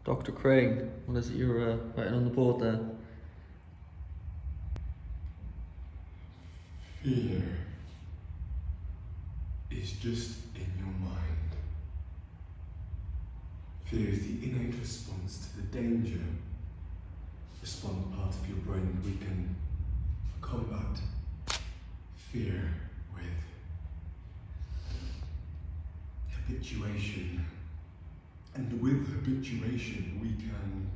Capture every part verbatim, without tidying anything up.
Doctor Craig, what is it you're uh, writing on the board there? Fear is just in your mind. Fear is the innate response to the danger. Respond part of your brain that we can combat fear with habituation. And with habituation, we can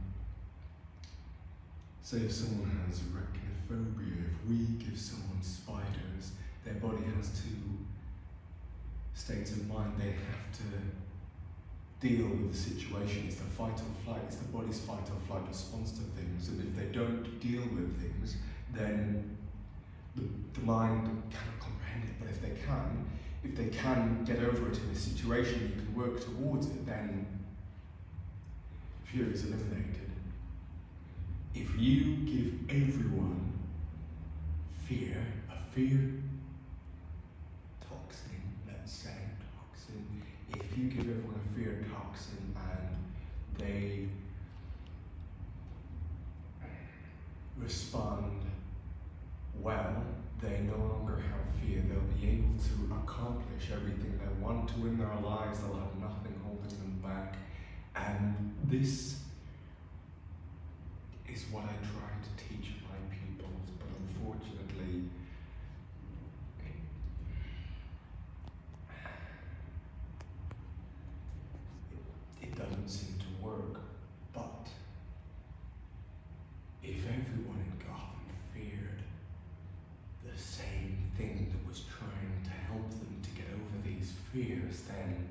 say if someone has arachnophobia, if we give someone spiders, their body has two states of mind. They have to deal with the situation. It's the fight or flight, it's the body's fight or flight response to things. And if they don't deal with things, then the, the mind cannot comprehend it. But if they can, if they can get over it in a situation, you can work towards it, then fear is eliminated. If you give everyone fear, a fear toxin, let's say, toxin, if you give everyone a fear toxin and they respond well, they no longer have fear. They'll be able to accomplish everything they want to in their lives. They'll have nothing holding them back. And this is what I try to teach my pupils, but unfortunately, it, it doesn't seem to work. But if everyone in Gotham feared the same thing that was trying to help them to get over these fears, then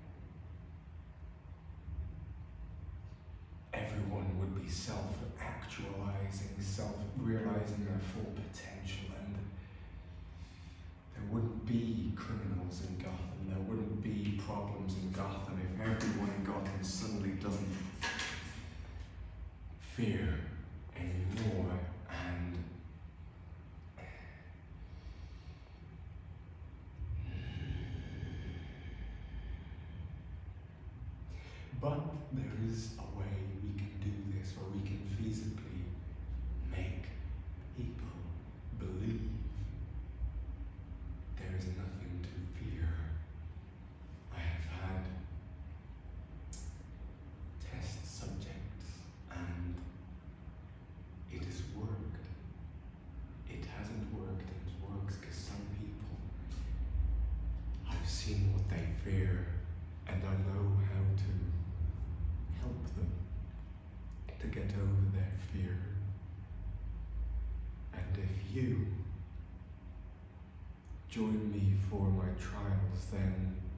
everyone would be self-actualizing, self-realizing their full potential, and there wouldn't be criminals in Gotham, there wouldn't be problems in Gotham if everyone in Gotham suddenly doesn't fear anymore. And but there is a way we can do this, where we can feasibly make people believe there is nothing to fear. I have had test subjects and it has worked. It hasn't worked, and it works because some people, I've seen what they fear and I know how to help them to get over their fear. And if you join me for my trials, then